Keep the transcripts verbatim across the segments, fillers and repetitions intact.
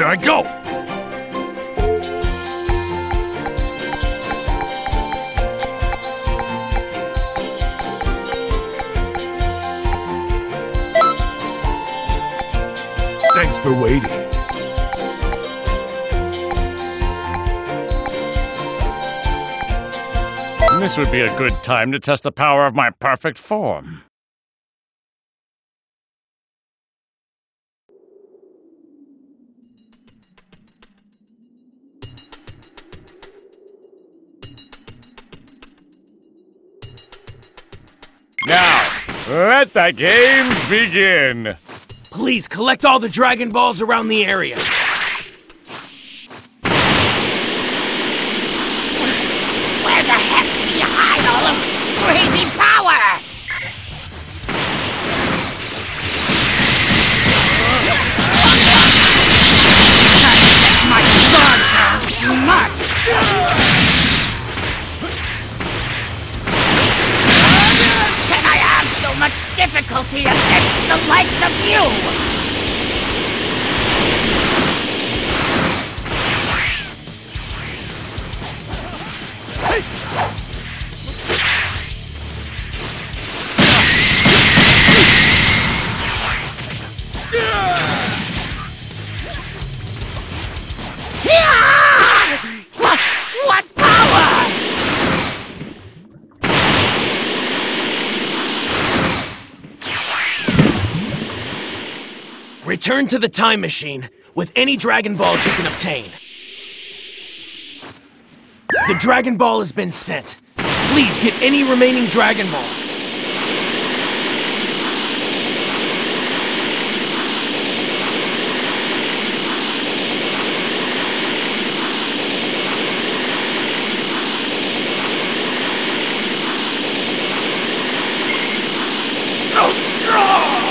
I go! Thanks for waiting. This would be a good time to test the power of my perfect form. Now, let the games begin! Please collect all the Dragon Balls around the area. Where the heck did he hide all of this crazy power? My sword sounds too much. Can I have so much difficulty against the likes of you? What, what power? Return to the time machine with any Dragon Balls you can obtain. The Dragon Ball has been sent. Please get any remaining Dragon Balls. So strong!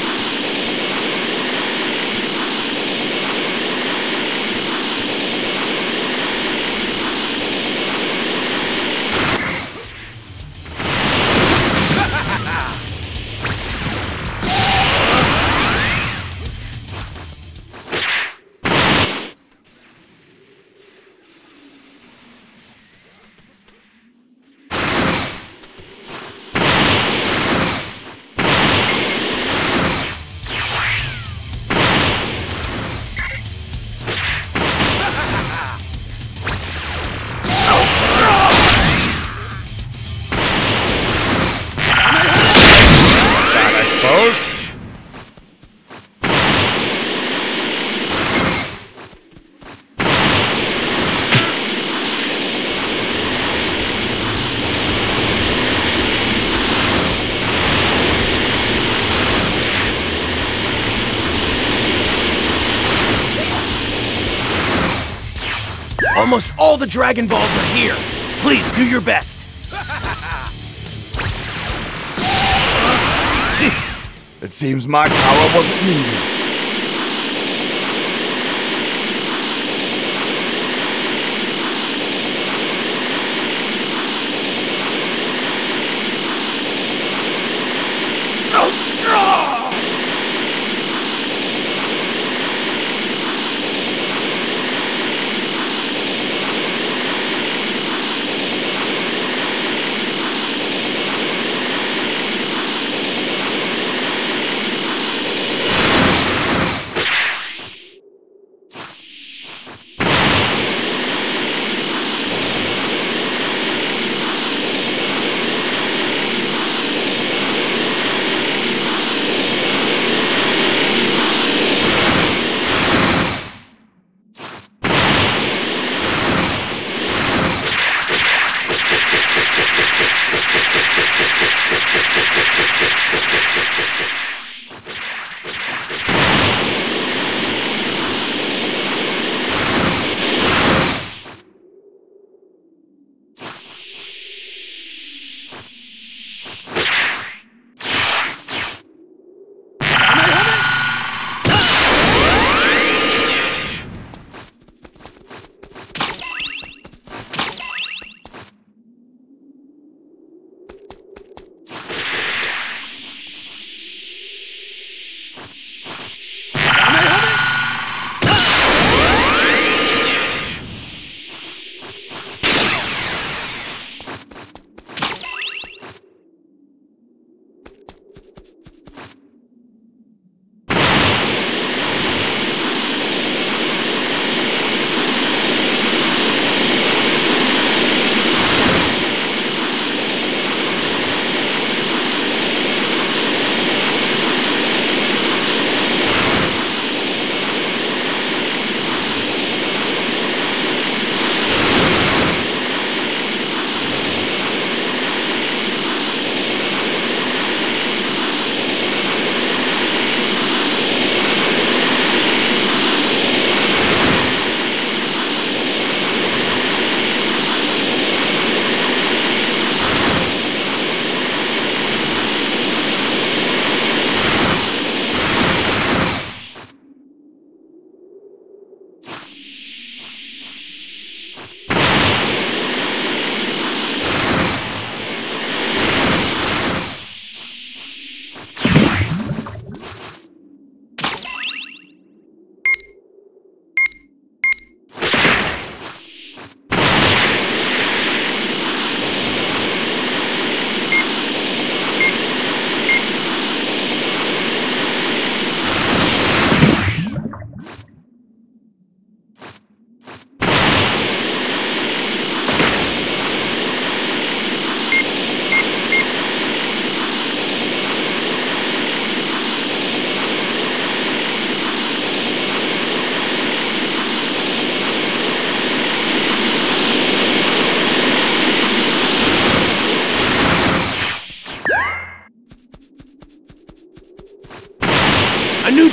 Almost all the Dragon Balls are here. Please do your best. It seems my power wasn't needed. So strong!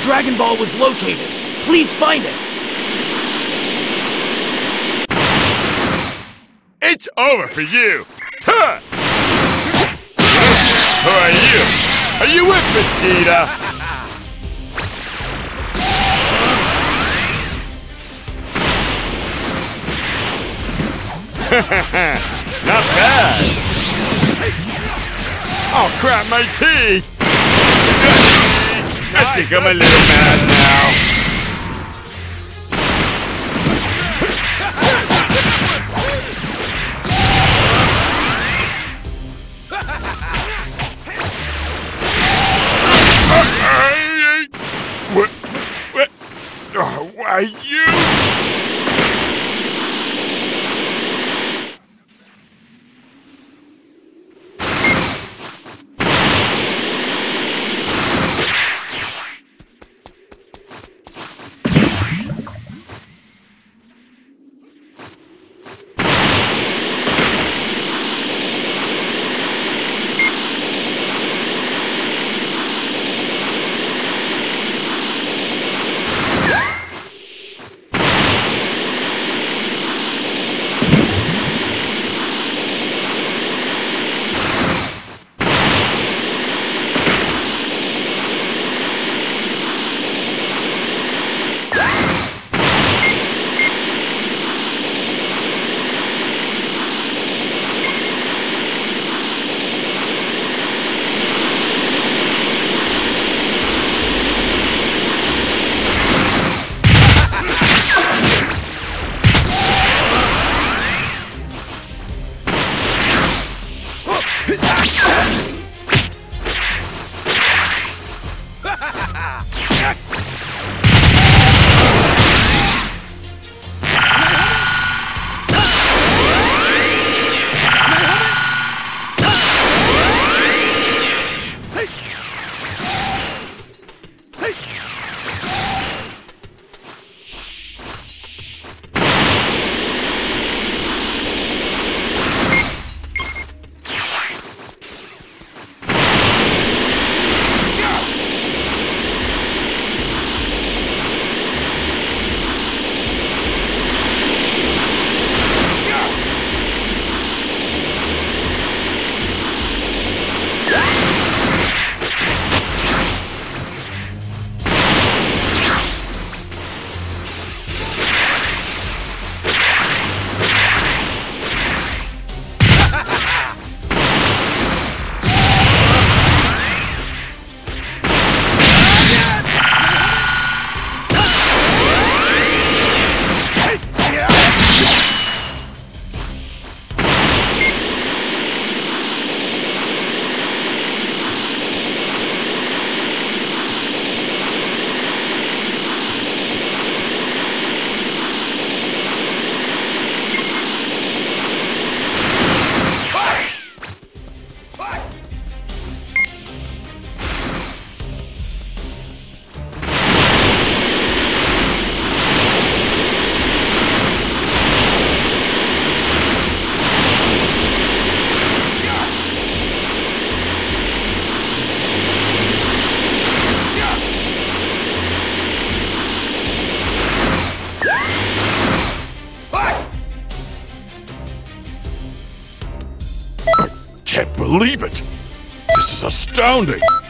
Dragon Ball was located. Please find it. It's over for you. Huh. Who are you? Are you with Vegeta? Not bad. Oh crap, my teeth! I think I'm a little mad now. What? What? Oh, why you? Can't believe it! This is astounding!